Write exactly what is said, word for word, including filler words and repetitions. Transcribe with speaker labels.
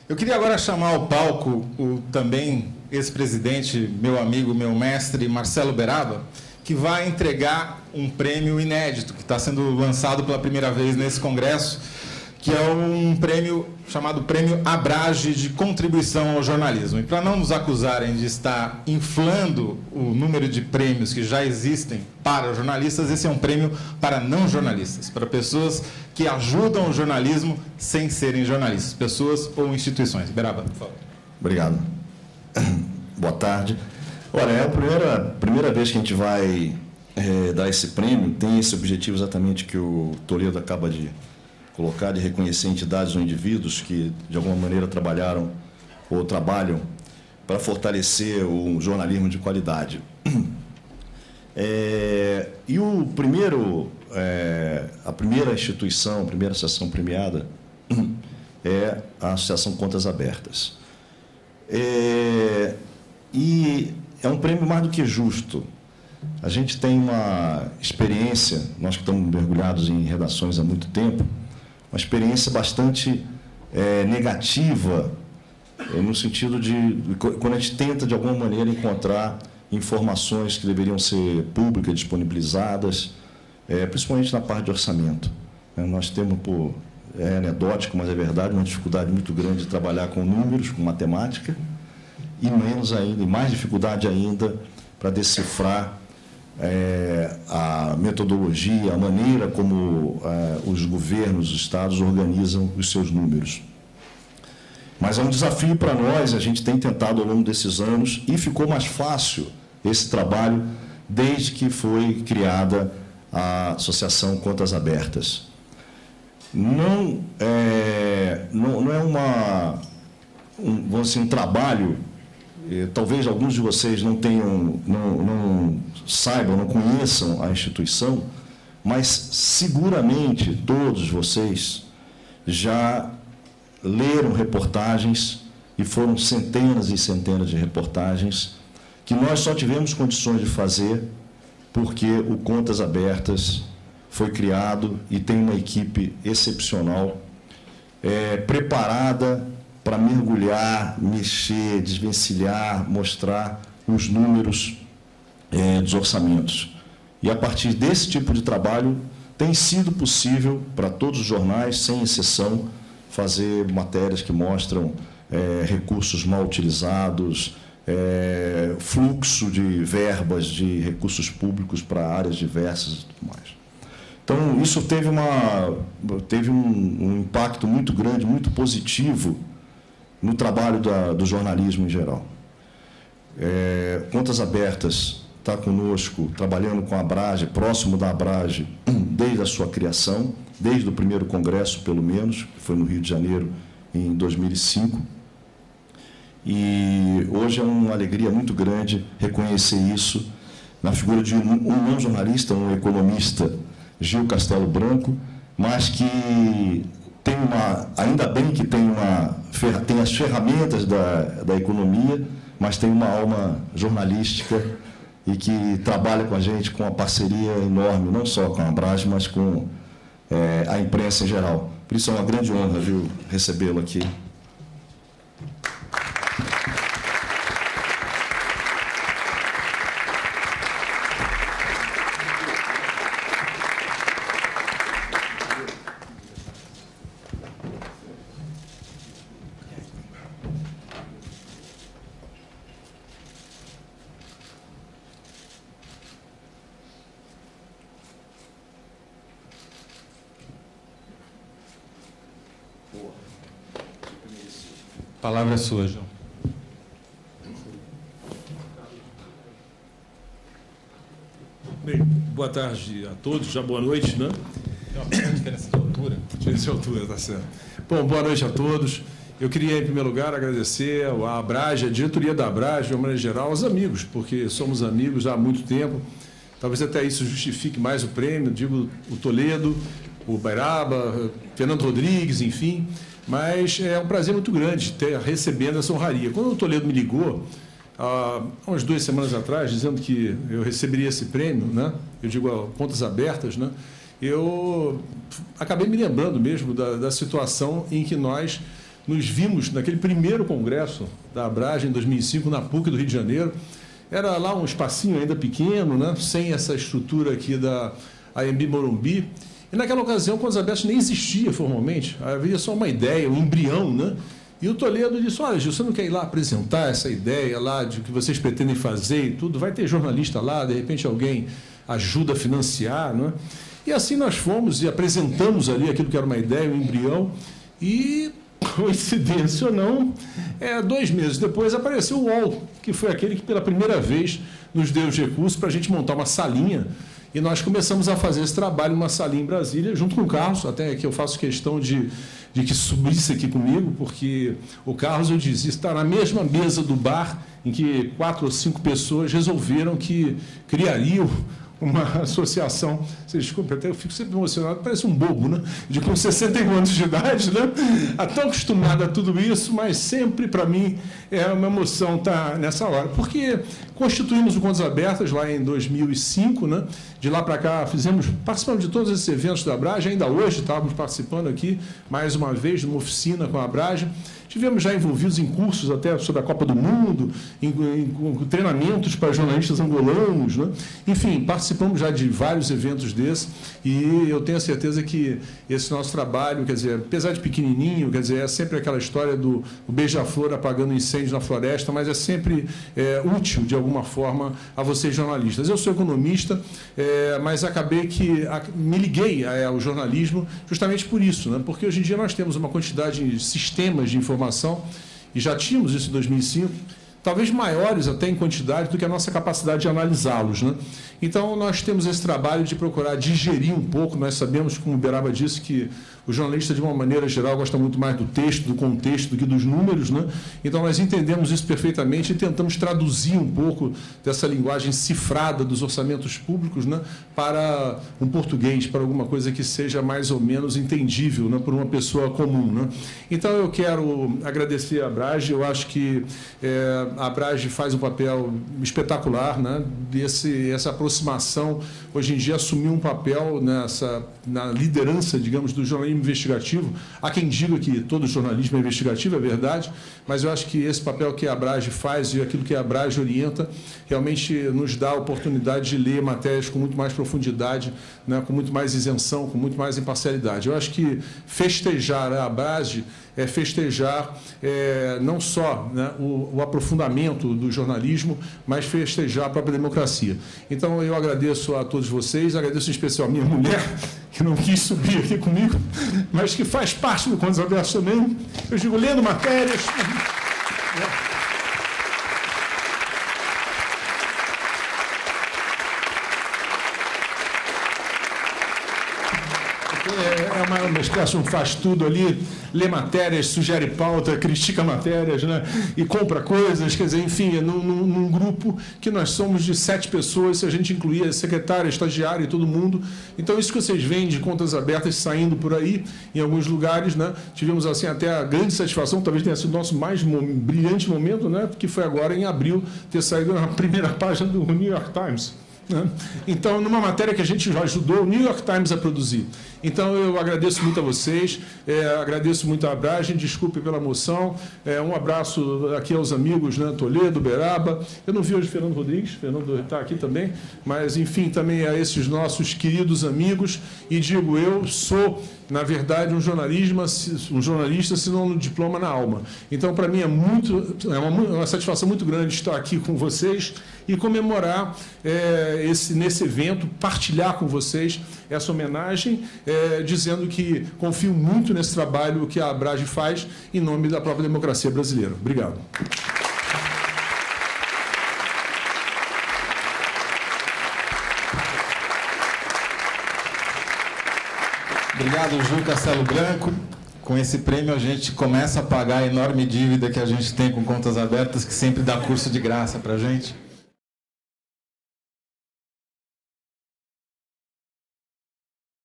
Speaker 1: Eu queria agora chamar ao palco o também ex-presidente, meu amigo, meu mestre, Marcelo Beraba, que vai entregar um prêmio inédito, que está sendo lançado pela primeira vez nesse congresso, que é um prêmio chamado Prêmio Abrage de Contribuição ao Jornalismo. E para não nos acusarem de estar inflando o número de prêmios que já existem para jornalistas, esse é um prêmio para não jornalistas, para pessoas que ajudam o jornalismo sem serem jornalistas, pessoas ou instituições. Beraba, por favor.
Speaker 2: Obrigado. Boa tarde. Olha, é a primeira, primeira vez que a gente vai é, dar esse prêmio, tem esse objetivo exatamente que o Toledo acaba de colocar, de reconhecer entidades ou indivíduos que, de alguma maneira, trabalharam ou trabalham para fortalecer o jornalismo de qualidade. É, e o primeiro, é, a primeira instituição, a primeira associação premiada é a Associação Contas Abertas. É, e é um prêmio mais do que justo. A gente tem uma experiência, nós que estamos mergulhados em redações há muito tempo, uma experiência bastante é, negativa, é, no sentido de, quando a gente tenta, de alguma maneira, encontrar informações que deveriam ser públicas, disponibilizadas, é, principalmente na parte de orçamento. É, nós temos, por, é anedótico, mas é verdade, uma dificuldade muito grande de trabalhar com números, com matemática, e menos ainda, e mais dificuldade ainda para decifrar É, a metodologia, a maneira como é, os governos, os estados organizam os seus números. Mas é um desafio para nós, a gente tem tentado ao longo desses anos, e ficou mais fácil esse trabalho desde que foi criada a Associação Contas Abertas. Não é, não, não é uma, um, vamos dizer, um trabalho. Talvez alguns de vocês não tenham, não, não saibam, não conheçam a instituição, mas seguramente todos vocês já leram reportagens, e foram centenas e centenas de reportagens, que nós só tivemos condições de fazer porque o Contas Abertas foi criado e tem uma equipe excepcional, é, preparada para mergulhar, mexer, desvencilhar, mostrar os números é, dos orçamentos. E, a partir desse tipo de trabalho, tem sido possível, para todos os jornais, sem exceção, fazer matérias que mostram é, recursos mal utilizados, é, fluxo de verbas de recursos públicos para áreas diversas e tudo mais. Então, isso teve, uma, teve um, um impacto muito grande, muito positivo, no trabalho da, do jornalismo em geral. É, Contas Abertas está conosco, trabalhando com a Abrage, próximo da Abrage, desde a sua criação, desde o primeiro congresso, pelo menos, que foi no Rio de Janeiro, em dois mil e cinco. E hoje é uma alegria muito grande reconhecer isso na figura de um, um não jornalista, um economista, Gil Castelo Branco, mas que tem uma, ainda bem que tem, uma, tem as ferramentas da, da economia, mas tem uma alma jornalística e que trabalha com a gente com uma parceria enorme, não só com a Abrage, mas com é, a imprensa em geral. Por isso é uma grande honra, viu, recebê-lo aqui.
Speaker 1: A palavra é sua, João.
Speaker 3: Bem, boa tarde a todos, já boa noite, né?
Speaker 1: Tem uma diferença de altura.
Speaker 3: Diferença de altura, tá certo. Bom, boa noite a todos. Eu queria, em primeiro lugar, agradecer à Abrage, à diretoria da Abrage, de uma maneira geral, aos amigos, porque somos amigos há muito tempo. Talvez até isso justifique mais o prêmio, digo o Toledo, o Beraba, Fernando Rodrigues, enfim. Mas é um prazer muito grande ter recebendo essa honraria. Quando o Toledo me ligou, há umas duas semanas atrás, dizendo que eu receberia esse prêmio, né? Eu digo, a Contas Abertas, né? Eu acabei me lembrando mesmo da, da situação em que nós nos vimos naquele primeiro congresso da Abrage, em dois mil e cinco, na PUC do Rio de Janeiro. Era lá um espacinho ainda pequeno, né? Sem essa estrutura aqui da A M B Morumbi. E naquela ocasião, Contas Abertas nem existia formalmente, havia só uma ideia, um embrião, né? E o Toledo disse, olha, Gil, você não quer ir lá apresentar essa ideia lá de que vocês pretendem fazer e tudo? Vai ter jornalista lá, de repente alguém ajuda a financiar, né? E assim nós fomos e apresentamos ali aquilo que era uma ideia, um embrião, e, coincidência ou não, é, dois meses depois apareceu o U O L, que foi aquele que pela primeira vez nos deu os recursos para a gente montar uma salinha. E nós começamos a fazer esse trabalho numa salinha em Brasília, junto com o Carlos, até que eu faço questão de, de que subisse aqui comigo, porque o Carlos, eu disse, está na mesma mesa do bar em que quatro ou cinco pessoas resolveram que criariam uma associação, vocês desculpem, até eu fico sempre emocionado, parece um bobo, né? De com sessenta e um anos de idade, né? Tão acostumado a tudo isso, mas sempre, para mim, é uma emoção estar nessa hora. Porque constituímos o Contas Abertas lá em dois mil e cinco, né? De lá para cá, fizemos, participamos de todos esses eventos da Abrage, ainda hoje estávamos participando aqui, mais uma vez, de uma oficina com a Abrage. Tivemos já envolvidos em cursos até sobre a Copa do Mundo, em, em, em treinamentos para jornalistas angolanos, né? Enfim, participamos já de vários eventos desses e eu tenho a certeza que esse nosso trabalho, quer dizer, apesar de pequenininho, quer dizer, é sempre aquela história do beija-flor apagando incêndios na floresta, mas é sempre é, útil, de alguma forma, a vocês jornalistas. Eu sou economista, é, mas acabei que a, me liguei ao jornalismo justamente por isso, né? Porque hoje em dia nós temos uma quantidade de sistemas de informação Informação, e já tínhamos isso em dois mil e cinco, talvez maiores até em quantidade do que a nossa capacidade de analisá-los, né? Então, nós temos esse trabalho de procurar digerir um pouco. Nós sabemos, como o Beraba disse, que o jornalista, de uma maneira geral, gosta muito mais do texto, do contexto, do que dos números, né? Então, nós entendemos isso perfeitamente e tentamos traduzir um pouco dessa linguagem cifrada dos orçamentos públicos, né, para um português, para alguma coisa que seja mais ou menos entendível, né, por uma pessoa comum, né? Então, eu quero agradecer a Abrage. Eu acho que é, a Abrage faz um papel espetacular, né, desse, essa aproximação, hoje em dia, assumiu um papel nessa, na liderança, digamos, do jornalismo investigativo. Há quem diga que todo jornalismo é investigativo, é verdade, mas eu acho que esse papel que a Abrage faz e aquilo que a Abrage orienta realmente nos dá a oportunidade de ler matérias com muito mais profundidade, né, com muito mais isenção, com muito mais imparcialidade. Eu acho que festejar a Abrage é festejar é, não só, né, o, o aprofundamento do jornalismo, mas festejar a própria democracia. Então, eu agradeço a todos vocês, agradeço em especial a minha mulher, que não quis subir aqui comigo, mas que faz parte do Contas Abertas também. Eu digo, lendo matérias. É uma, uma espécie de um faz-tudo ali, lê matérias, sugere pauta, critica matérias, né, e compra coisas, quer dizer, enfim, é num, num, num grupo que nós somos de sete pessoas, se a gente incluir a secretária, estagiária e todo mundo. Então, isso que vocês veem de Contas Abertas saindo por aí, em alguns lugares, né, tivemos assim até a grande satisfação, talvez tenha sido o nosso mais brilhante momento, né, que foi agora em abril, ter saído na primeira página do New York Times. Então, numa matéria que a gente já ajudou o New York Times a produzir. Então, eu agradeço muito a vocês, é, agradeço muito a Abrage, desculpe pela emoção, é, um abraço aqui aos amigos, né, Toledo, Beraba. Eu não vi hoje o Fernando Rodrigues, Fernando está aqui também, mas, enfim, também a esses nossos queridos amigos. E digo, eu sou, na verdade, um, jornalismo, um jornalista, se não no diploma, na alma. Então, para mim, é, muito, é uma, uma satisfação muito grande estar aqui com vocês e comemorar é, esse, nesse evento, partilhar com vocês essa homenagem, é, dizendo que confio muito nesse trabalho que a Abrage faz em nome da própria democracia brasileira. Obrigado.
Speaker 1: Obrigado, Gil Castelo Branco. Com esse prêmio, a gente começa a pagar a enorme dívida que a gente tem com Contas Abertas, que sempre dá curso de graça para a gente.